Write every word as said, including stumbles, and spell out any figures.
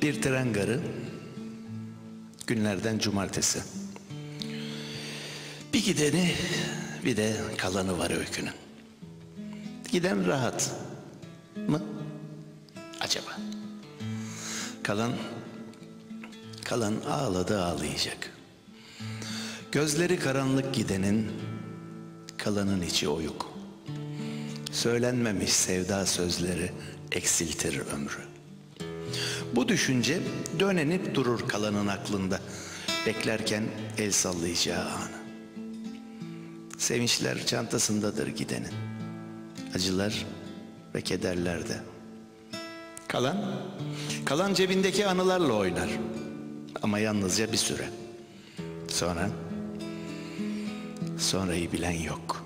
Bir tren garı, günlerden cumartesi. Bir gideni, bir de kalanı var öykünün. Giden rahat mı acaba? Kalan, kalan ağladı ağlayacak. Gözleri karanlık gidenin, kalanın içi oyuk. Söylenmemiş sevda sözleri eksiltir ömrü. Bu düşünce dönenip durur kalanın aklında, beklerken el sallayacağı anı. Sevinçler çantasındadır gidenin, acılar ve kederler de. Kalan, kalan cebindeki anılarla oynar. Ama yalnızca bir süre. Sonra, sonrayı bilen yok.